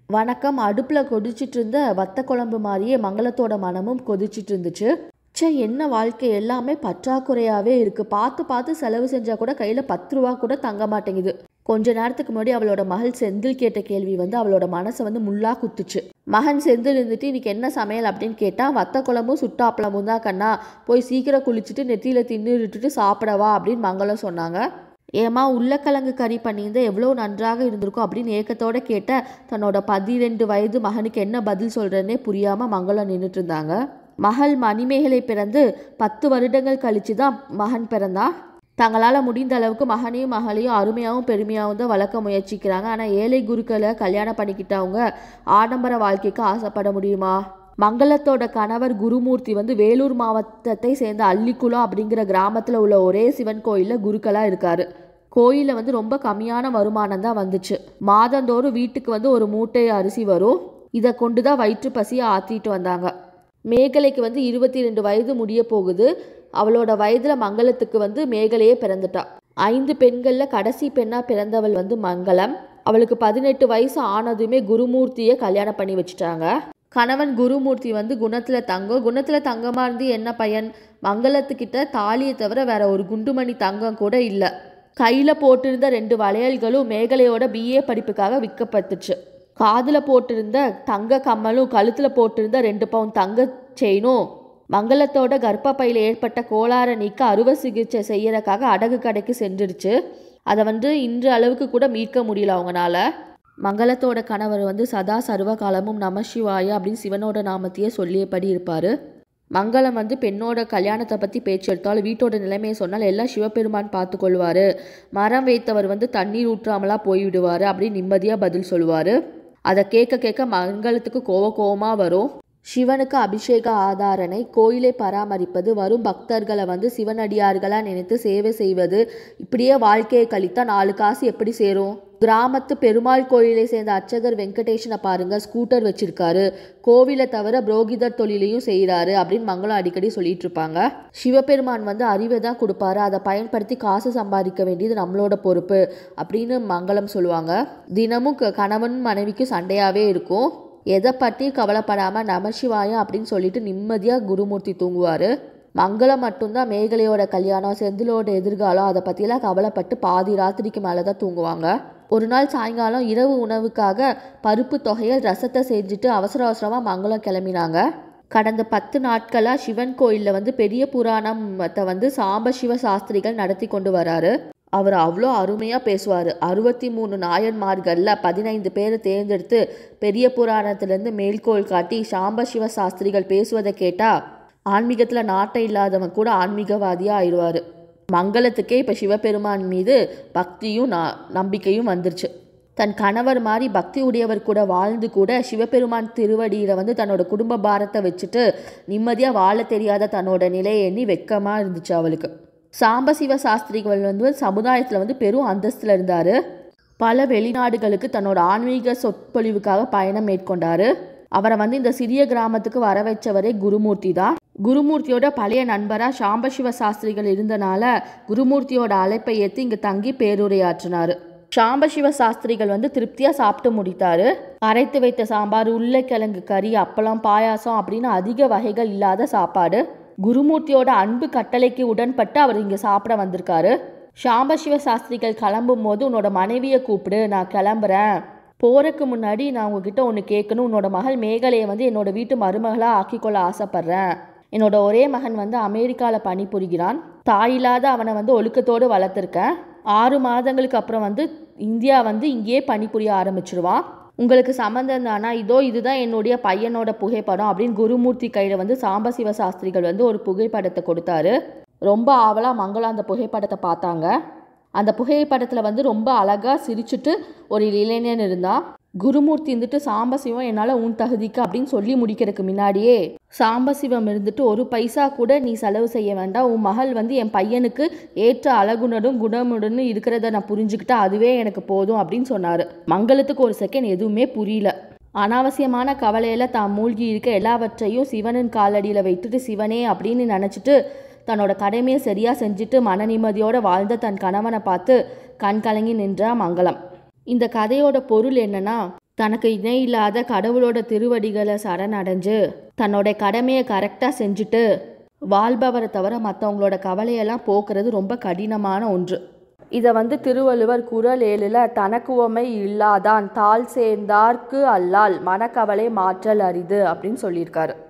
வணக்கம். அடுப்பில் கொதிச்சிட்டு இருந்த வத்த குழம்பு மாதிரியே மங்களத்தோட மனமும் கொதிச்சிட்டு இருந்துச்சு. என்ன வாழ்க்கை, எல்லாமே பற்றாக்குறையாகவே இருக்குது. பார்த்து பார்த்து செலவு செஞ்சால் கூட கையில் 10 ரூபா கூட தங்க மாட்டேங்குது. கொஞ்ச நேரத்துக்கு முன்னாடி அவளோட மகள் செந்தில் கேட்ட கேள்வி அவளோட மனசை முள்ளாக குத்துச்சு. மகன் செந்தில் இருந்துட்டு இன்னைக்கு என்ன சமையல் அப்படின்னு கேட்டால், வத்த குழம்பும் சுட்டாப்பளமும் தான் கண்ணா, போய் சீக்கிரம் குளிச்சுட்டு நெத்தியில் தின்னுட்டுட்டு சாப்பிடவா அப்படின்னு மங்களம் சொன்னாங்க. ஏமா உருளைக்கிழங்கு கறி பண்ணியிருந்தால் எவ்வளோ நன்றாக இருந்திருக்கும் அப்படின்னு ஏக்கத்தோடு கேட்ட தன்னோட 12 வயது மகனுக்கு என்ன பதில் சொல்கிறதுனே புரியாமல் மங்களம் நின்றுட்டு இருந்தாங்க. மகள் மணிமேகலை பிறந்து 10 வருடங்கள் கழித்து தான் மகன் பிறந்தா. தங்களால் முடிந்த அளவுக்கு மகனையும் மகளையும் அருமையாகவும் பெருமையாகவும் தான் வளர்க்க முயற்சிக்கிறாங்க. ஆனால் ஏழை குருக்களை கல்யாணம் பண்ணிக்கிட்டவங்க ஆடம்பர வாழ்க்கைக்கு ஆசைப்பட முடியுமா? மங்களத்தோட கணவர் குருமூர்த்தி வேலூர் மாவட்டத்தை சேர்ந்த அள்ளிக்குளம் அப்படிங்கிற கிராமத்தில் உள்ள ஒரே சிவன் கோயிலில் குருக்களாக இருக்கார். கோயிலில் ரொம்ப கம்மியான வருமானம் தான் வந்துச்சு. மாதந்தோறும் வீட்டுக்கு ஒரு மூட்டை அரிசி வரும். இதை கொண்டு தான் வயிற்று பசியை ஆற்றிட்டு வந்தாங்க. மேகலைக்கு 22 வயது முடிய போகுது. அவளோட வயதில் மங்களத்துக்கு மேகலையே பிறந்துட்டா. 5 பெண்களில் கடைசி பெண்ணாக பிறந்தவள் மங்களம். அவளுக்கு 18 வயசு ஆனதுமே குருமூர்த்தியை கல்யாணம் பண்ணி வச்சுட்டாங்க. கணவன் குருமூர்த்தி குணத்தில் தங்கமாக இருந்து என்ன பயன்? மங்களத்துக்கிட்ட தாலியை தவிர வேற ஒரு குண்டுமணி தங்கம் கூட இல்லை. கையில் போட்டிருந்த 2 வளையல்களும் மேகலையோட BA படிப்புக்காக விற்கப்பட்டுச்சு. காதில் போட்டிருந்த தங்க கம்மலும் கழுத்தில் போட்டிருந்த 2 பவுன் தங்க செயினும் மங்களத்தோட கர்ப்பப்பையில் ஏற்பட்ட கோளாறை நீக்க அறுவை சிகிச்சை செய்யறதுக்காக அடகு கடைக்கு சென்றுடுச்சு. அதை இன்று அளவுக்கு கூட மீட்க முடியல அவங்களால. மங்களத்தோட கணவர் சதா சர்வ காலமும் நமசிவாய அப்படின்னு சிவனோட நாமத்தையே சொல்லியபடி இருப்பார். மங்களம் பெண்ணோட கல்யாணத்தை பற்றி பேச்சு எடுத்தாலும் வீட்டோட நிலைமையை சொன்னால் எல்லாம் சிவபெருமான் பார்த்து கொள்வார். மரம் வைத்தவர் தண்ணீர் ஊற்றாமலாம் போய்விடுவார் அப்படின்னு நிம்மதியாக பதில் சொல்லுவார். அதை கேட்க கேட்க மங்களத்துக்கு கோவமாக வரும். சிவனுக்கு அபிஷேக ஆதாரணை, கோயிலை பராமரிப்பது, வரும் பக்தர்களை சிவனடியார்களாக நினைத்து சேவை செய்வது, இப்படியே வாழ்க்கையை கழித்தா 4 காசு எப்படி சேரும்? கிராமத்து பெருமாள் கோயிலை சேர்ந்த அர்ச்சகர் வெங்கடேஷனை பாருங்க, ஸ்கூட்டர் வச்சிருக்காரு. கோவிலை தவிர புரோகிதர் தொழிலையும் செய்கிறாரு அப்படின்னு மங்களம் அடிக்கடி சொல்லிட்டு இருப்பாங்க. சிவபெருமான் அறிவை தான் கொடுப்பாரு, அதை பயன்படுத்தி காசு சம்பாதிக்க வேண்டியது நம்மளோட பொறுப்பு அப்படின்னு மங்களம் சொல்லுவாங்க. தினமும் கணவன் மனைவிக்கும் சண்டையாகவே இருக்கும். எதை பற்றி கவலைப்படாமல் நமசிவாயம் அப்படின்னு சொல்லிட்டு நிம்மதியாக குருமூர்த்தி தூங்குவார். மங்களம் மட்டும்தான் மேகலையோட கல்யாணம், செந்திலோட எதிர்காலம், அதை பற்றிலாம் கவலைப்பட்டு பாதி ராத்திரிக்கு மேலே தான் தூங்குவாங்க. ஒரு நாள் சாயங்காலம் இரவு உணவுக்காக பருப்பு தொகையில் ரசத்தை செஞ்சுட்டு அவசரமாக மங்களம் கிளம்பினாங்க. கடந்த 10 நாட்களாக சிவன் கோயிலில் பெரிய புராணத்தை சாம்பசிவ சாஸ்திரிகள் நடத்தி கொண்டு வராரு. அவர் அவ்வளோ அருமையாக பேசுவார். 63 நாயன்மார்களில் 15 பேரை தேர்ந்தெடுத்து பெரிய புராணத்திலேருந்து மேல்கோள் காட்டி சாம்பசிவ சாஸ்திரிகள் பேசுவதை கேட்டால் ஆன்மீகத்தில் நாட்டம் இல்லாதவன் கூட ஆன்மீகவாதியாக ஆயிடுவார். மங்களத்துக்கே இப்போ சிவபெருமான் மீது பக்தியும் நம்பிக்கையும் வந்துருச்சு. தன் கணவர் மாதிரி பக்தி உடையவர் கூட வாழ்ந்து கூட சிவபெருமான் திருவடியில் தன்னோட குடும்ப பாரத்தை வச்சுட்டு நிம்மதியாக வாழ தெரியாத தன்னோட நிலையை எண்ணி வெக்கமாக இருந்துச்சு அவளுக்கு. சாம்பசிவ சாஸ்திரிகள் சமுதாயத்தில் பெரும் அந்தஸ்தில் இருந்தார். பல வெளிநாடுகளுக்கு தன்னோட ஆன்மீக சொற்பொழிவுக்காக பயணம் மேற்கொண்டார். அவரை இந்த சிறிய கிராமத்துக்கு வர வச்சவரே குருமூர்த்தி தான். குருமூர்த்தியோட பழைய நண்பராக சாம்பசிவ சாஸ்திரிகள் இருந்தனால குருமூர்த்தியோட அழைப்பை ஏற்று இங்கே தங்கி பேருரையாற்றினார். சாம்பசிவ சாஸ்திரிகள் திருப்தியாக சாப்பிட்டு முடித்தார். அரைத்து வைத்த சாம்பார், உருளைக்கிழங்கு கறி, அப்பளம், பாயாசம் அப்படின்னு அதிக வகைகள் இல்லாத சாப்பாடு. குருமூர்த்தியோட அன்பு கட்டளைக்கு உடன்பட்டு அவர் இங்கே சாப்பிட வந்திருக்காரு. சாம்பசிவ சாஸ்திரிகள் கிளம்பும் போது, உன்னோட மனைவியை கூப்பிடு, நான் கிளம்புறேன். போகிறதுக்கு முன்னாடி நான் உங்ககிட்ட ஒன்று கேட்கணும். உன்னோட மகள் மேகலையை என்னோட வீட்டு மருமகளாக ஆக்கிக்கொள்ள ஆசைப்பட்றேன். என்னோட ஒரே மகன் அமெரிக்காவில் பணிபுரிகிறான். தாயில்லாத அவனை ஒழுக்கத்தோடு வளர்த்துருக்கேன். 6 மாதங்களுக்கு அப்புறம் இந்தியா இங்கேயே பணிபுரிய ஆரம்பிச்சிருவான். உங்களுக்கு சம்மந்தம் தானா? இதுதான் என்னுடைய பையனோட புகைப்படம் அப்படின்னு குருமூர்த்தி கையில் சாம்பசிவ சாஸ்திரிகள் ஒரு புகைப்படத்தை கொடுத்தாரு. ரொம்ப ஆவலாக மங்களம் அந்த புகைப்படத்தை பார்த்தாங்க. அந்த புகைப்படத்தில் ரொம்ப அழகாக சிரிச்சுட்டு ஒரு இளைஞன் இருந்தான். குருமூர்த்தி சாம்பசிவம் என்னால் உன் தகுதிக்கு அப்படின்னு சொல்லி முடிக்கிறதுக்கு முன்னாடியே, சாம்பசிவம் ஒரு பைசா கூட நீ செலவு செய்ய வேண்டாம், உன் மகள் என் பையனுக்கு ஏற்ற அழகுனரும் குணமுடன் இருக்கிறத நான் புரிஞ்சுக்கிட்டா அதுவே எனக்கு போதும் அப்படின்னு சொன்னார். மங்களத்துக்கு ஒரு செகண்ட் எதுவுமே புரியல. அனாவசியமான கவலையில் தான் மூழ்கி இருக்க எல்லாவற்றையும் சிவனின் காலடியில் வைத்துட்டு சிவனே அப்படின்னு நினச்சிட்டு தன்னோட கடமையை சரியாக செஞ்சுட்டு மன நிம்மதியோடு வாழ்ந்த தன் கணவனை பார்த்து கண் கலங்கி நின்றா மங்களம். இந்த கதையோட பொருள் என்னன்னா, தனக்கு இணை இல்லாத கடவுளோட திருவடிகளை சரணடைஞ்சு தன்னோட கடமையை கரெக்டாக செஞ்சுட்டு வாழ்பவரை தவிர மற்றவங்களோட கவலையெல்லாம் போக்குறது ரொம்ப கடினமான ஒன்று. இதை திருவள்ளுவர் குறள் 7ல் தனக்கு உவமை இல்லாதான் தாழ் சேர்ந்தார்க்கு அல்லால் மனக்கவலை மாற்றல் அரிது அப்படின்னு சொல்லியிருக்காரு.